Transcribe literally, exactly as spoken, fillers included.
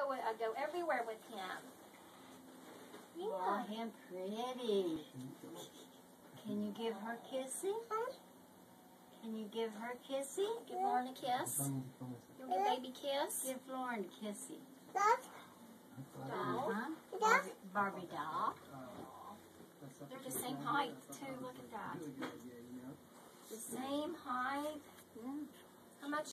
go. I go everywhere with him. Yeah. Oh, him pretty. Can you give her kissy? Can you give her kissy? Give Lauren a kiss. You want a baby kiss? Give Lauren a kissy. Doll. Uh-huh. Barbie, Barbie doll. They're the same height too. Look at that. The same height. How much?